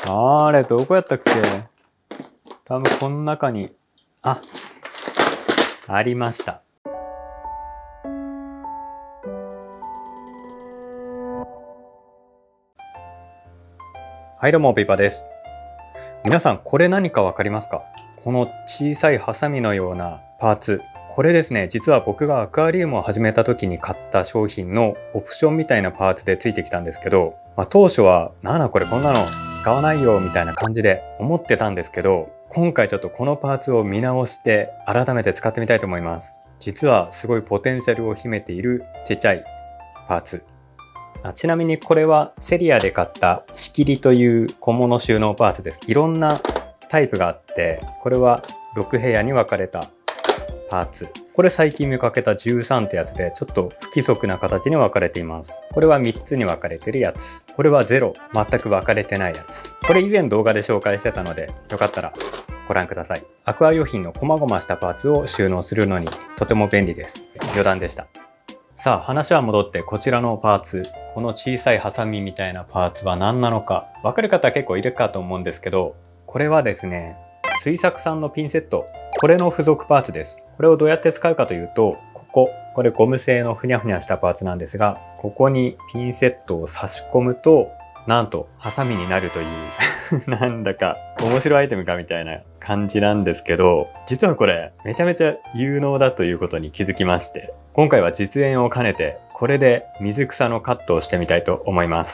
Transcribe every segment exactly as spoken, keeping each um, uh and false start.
あれ、どこやったっけ？多分この中に、あ、ありました。はい、どうも、ペーパーです。皆さん、これ何かわかりますか？この小さいハサミのようなパーツ。これですね、実は僕がアクアリウムを始めた時に買った商品のオプションみたいなパーツでついてきたんですけど、まあ、当初は、なんだこれこんなの使わないよみたいな感じで思ってたんですけど、今回ちょっとこのパーツを見直して改めて使ってみたいと思います。実はすごいポテンシャルを秘めているちっちゃいパーツ。あちなみにこれはセリアで買った仕切りという小物収納パーツです。いろんなタイプがあって、これはろく部屋に分かれたパーツ。これ最近見かけたじゅうさんってやつでちょっと不規則な形に分かれています。これはみっつに分かれてるやつ。これはゼロ、全く分かれてないやつ。これ以前動画で紹介してたので、よかったらご覧ください。アクア用品の細々したパーツを収納するのにとても便利です。余談でした。さあ話は戻ってこちらのパーツ。この小さいハサミみたいなパーツは何なのか分かる方は結構いるかと思うんですけど、これはですね、水作さんのピンセット。これの付属パーツです。これをどうやって使うかというと、ここ、これゴム製のふにゃふにゃしたパーツなんですが、ここにピンセットを差し込むと、なんとハサミになるというなんだか面白いアイテムかみたいな感じなんですけど、実はこれめちゃめちゃ有能だということに気づきまして、今回は実演を兼ねてこれで水草のカットをしてみたいと思います。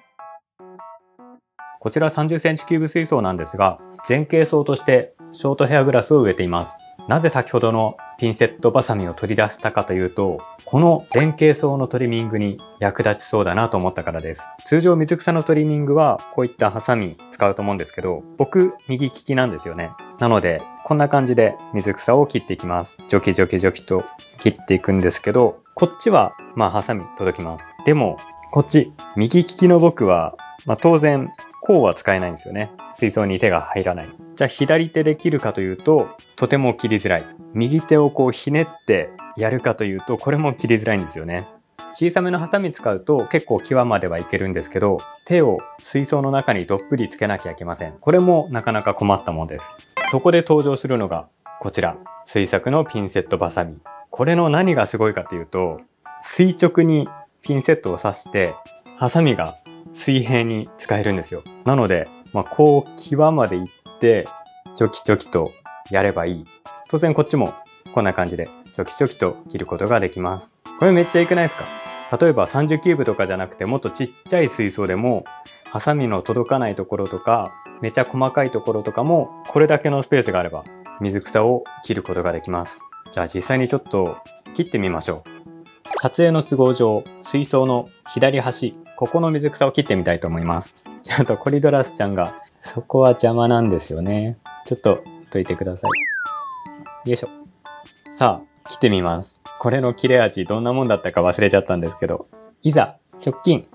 こちらさんじゅっセンチキューブ水槽なんですが、前傾槽としてショートヘアグラスを植えています。なぜ先ほどのピンセットバサミを取り出したかというと、この前傾槽のトリミングに役立ちそうだなと思ったからです。通常水草のトリミングはこういったハサミ使うと思うんですけど、僕右利きなんですよね。なのでこんな感じで水草を切っていきます。ジョキジョキジョキと切っていくんですけど、こっちはまあハサミ届きます。でもこっち右利きの僕は、まあ、当然こうは使えないんですよね。水槽に手が入らない。じゃあ左手で切るかというと、とても切りづらい。右手をこうひねってやるかというと、これも切りづらいんですよね。小さめのハサミ使うと結構際まではいけるんですけど、手を水槽の中にどっぷりつけなきゃいけません。これもなかなか困ったものです。そこで登場するのがこちら、水作のピンセットバサミ。これの何がすごいかというと、垂直にピンセットを刺して、ハサミが水平に使えるんですよ。なので、まあ、こう際まで行ってチョキチョキとやればいい。当然こっちもこんな感じでチョキチョキと切ることができます。これめっちゃいくないですか？例えばさんじゅうキューブとかじゃなくてもっとちっちゃい水槽でもハサミの届かないところとかめちゃ細かいところとかもこれだけのスペースがあれば水草を切ることができます。じゃあ実際にちょっと切ってみましょう。撮影の都合上、水槽の左端、ここの水草を切ってみたいと思います。ちょっとコリドラスちゃんが、そこは邪魔なんですよね。ちょっとどいてください。よいしょ。さあ、切ってみます。これの切れ味どんなもんだったか忘れちゃったんですけど、いざ、直近。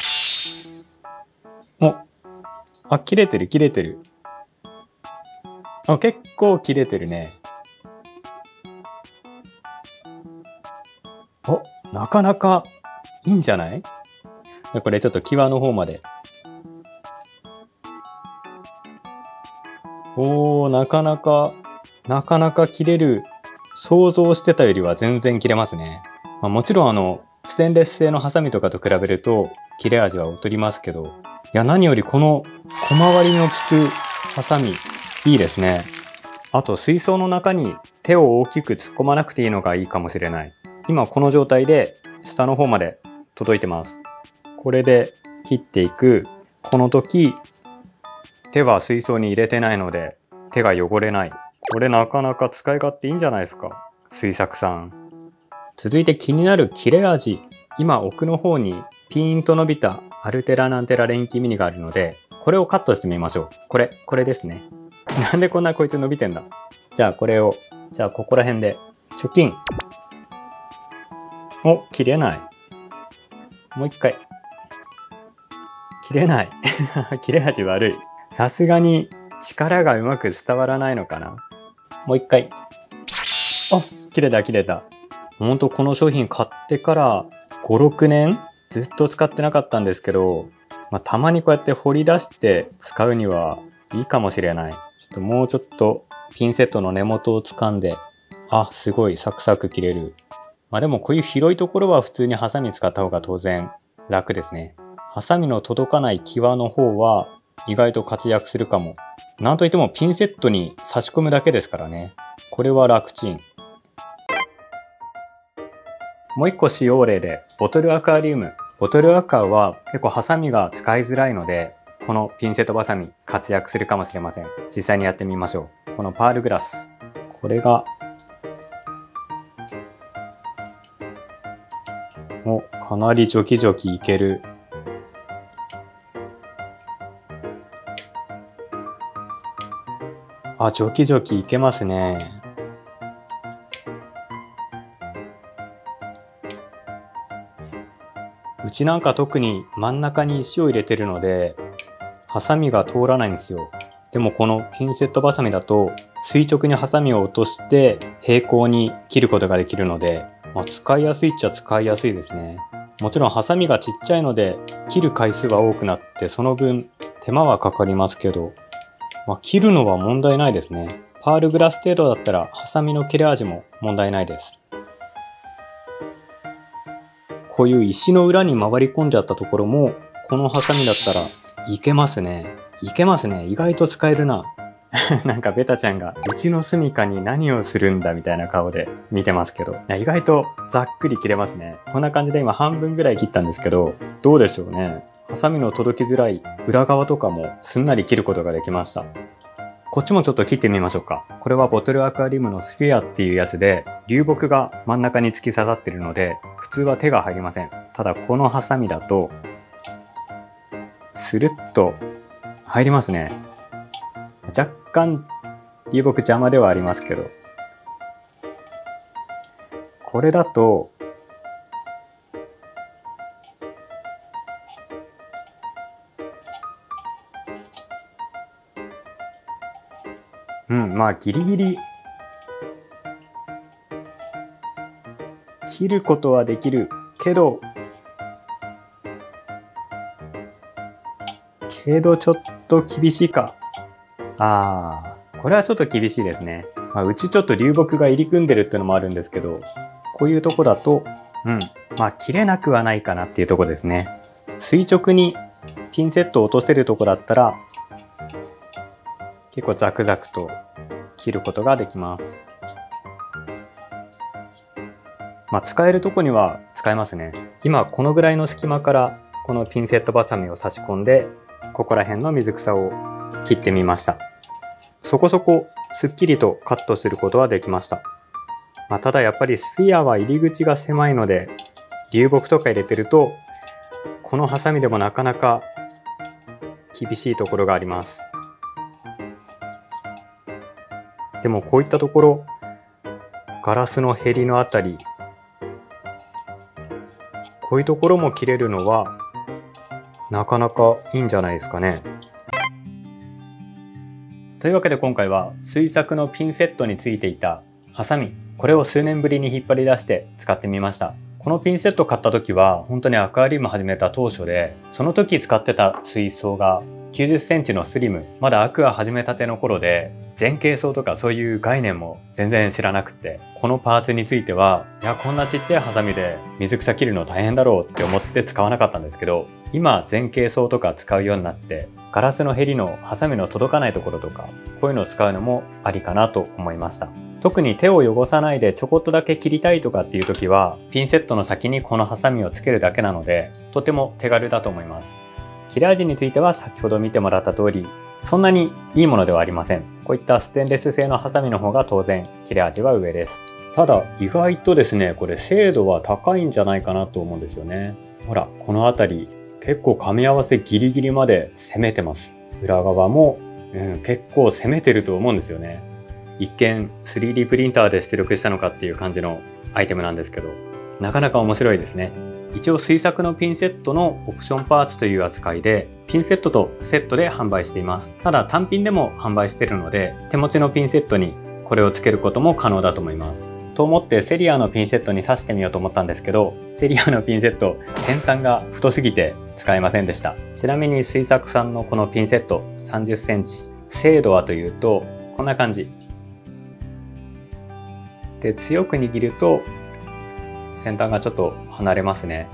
お、あ、切れてる切れてる。あ、結構切れてるね。お、なかなかいいんじゃない？これちょっと際の方まで。おー、なかなか、なかなか切れる。想像してたよりは全然切れますね。まあ、もちろんあの、ステンレス製のハサミとかと比べると切れ味は劣りますけど、いや何よりこの小回りの利くハサミ、いいですね。あと水槽の中に手を大きく突っ込まなくていいのがいいかもしれない。今この状態で下の方まで届いてます。これで切っていく。この時、手は水槽に入れてないので手が汚れない。これなかなか使い勝手いいんじゃないですか、水作さん。続いて気になる切れ味。今奥の方にピーンと伸びたアルテラナンテラレインキーミニがあるので、これをカットしてみましょう。これ、これですね。なんでこんなこいつ伸びてんだ。じゃあこれを、じゃあここら辺で貯金。お、切れない。もう一回。切れない。切れ味悪い。さすがに力がうまく伝わらないのかな。もう一回。あ、切れた切れた。ほんとこの商品買ってからご、ろくねんずっと使ってなかったんですけど、 まあ、たまにこうやって掘り出して使うにはいいかもしれない。ちょっともうちょっとピンセットの根元を掴んで、あ、すごいサクサク切れる。まあでもこういう広いところは普通にハサミ使った方が当然楽ですね。ハサミの届かない際の方は意外と活躍するかも。なんといってもピンセットに差し込むだけですからね。これは楽ちん。もう一個使用例で、ボトルアクアリウム。ボトルアクアは結構ハサミが使いづらいので、このピンセットバサミ活躍するかもしれません。実際にやってみましょう。このパールグラス。これが、お、かなりジョキジョキいける。あ、ジョキジョキいけますね。うちなんか特に真ん中に石を入れてるので、ハサミが通らないんですよ。でもこのピンセットバサミだと、垂直にハサミを落として平行に切ることができるので、まあ、使いやすいっちゃ使いやすいですね。もちろんハサミがちっちゃいので、切る回数は多くなって、その分手間はかかりますけど、まあ、切るのは問題ないですね。パールグラス程度だったらハサミの切れ味も問題ないです。こういう石の裏に回り込んじゃったところも、このハサミだったらいけますね。いけますね。意外と使えるな。なんかベタちゃんがうちの住処に何をするんだみたいな顔で見てますけど、意外とざっくり切れますね。こんな感じで今半分ぐらい切ったんですけど、どうでしょうね。ハサミの届きづらい裏側とかもすんなり切ることができました。こっちもちょっと切ってみましょうか。これはボトルアクアリウムのスフィアっていうやつで、流木が真ん中に突き刺さってるので、普通は手が入りません。ただこのハサミだと、スルッと入りますね。若干流木邪魔ではありますけど、これだと、うん、まあギリギリ切ることはできるけど、けどちょっと厳しいか。ああ、これはちょっと厳しいですね。まあ、うちちょっと流木が入り組んでるってのもあるんですけど、こういうとこだと、うん、まあ切れなくはないかなっていうとこですね。垂直にピンセットを落とせるとこだったら、結構ザクザクと切ることができます。まあ使えるとこには使えますね。今このぐらいの隙間からこのピンセットバサミを差し込んで、ここら辺の水草を切ってみました。そこそこすっきりとカットすることはできました。まあ、ただやっぱりスフィアは入り口が狭いので、流木とか入れてると、このハサミでもなかなか厳しいところがあります。でもこういったところ、ガラスのへりのあたり、こういうところも切れるのはなかなかいいんじゃないですかね。というわけで今回は水作のピンセットについていたハサミ、これを数年ぶりに引っ張り出して使ってみました。このピンセット買った時は本当にアクアリウム始めた当初で、その時使ってた水槽がきゅうじゅっセンチのスリム、まだアクア始めたての頃で、前傾槽とかそういう概念も全然知らなくて、このパーツについては、いやこんなちっちゃいハサミで水草切るの大変だろうって思って使わなかったんですけど、今前傾槽とか使うようになって、ガラスのヘリのハサミの届かないところとか、こういうのを使うのもありかなと思いました。特に手を汚さないでちょこっとだけ切りたいとかっていう時は、ピンセットの先にこのハサミをつけるだけなので、とても手軽だと思います。切れ味については先ほど見てもらった通り、そんなにいいものではありません。こういったステンレス製のハサミの方が当然切れ味は上です。ただ意外とですね、これ精度は高いんじゃないかなと思うんですよね。ほら、この辺り結構噛み合わせギリギリまで攻めてます。裏側も、うん、結構攻めてると思うんですよね。一見 スリーディー プリンターで出力したのかっていう感じのアイテムなんですけど、なかなか面白いですね。一応水作のピンセットのオプションパーツという扱いで、ピンセットとセットで販売しています。ただ単品でも販売しているので、手持ちのピンセットにこれをつけることも可能だと思います。と思ってセリアのピンセットに挿してみようと思ったんですけど、セリアのピンセット先端が太すぎて使えませんでした。ちなみに水作さんのこのピンセットさんじゅっセンチ、精度はというとこんな感じで、強く握ると先端がちょっと離れますね。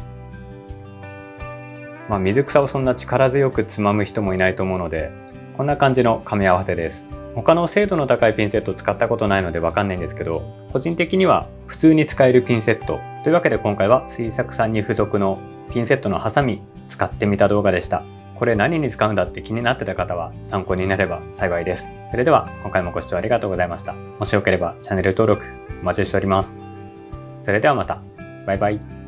まあ、水草をそんな力強くつまむ人もいないと思うので、こんな感じの噛み合わせです。他の精度の高いピンセットを使ったことないのでわかんないんですけど、個人的には普通に使えるピンセットというわけで、今回は水作さんに付属のピンセットのハサミ使ってみた動画でした。これ何に使うんだって気になってた方は参考になれば幸いです。それでは今回もご視聴ありがとうございました。もしよければチャンネル登録お待ちしております。それではまた。バイバイ。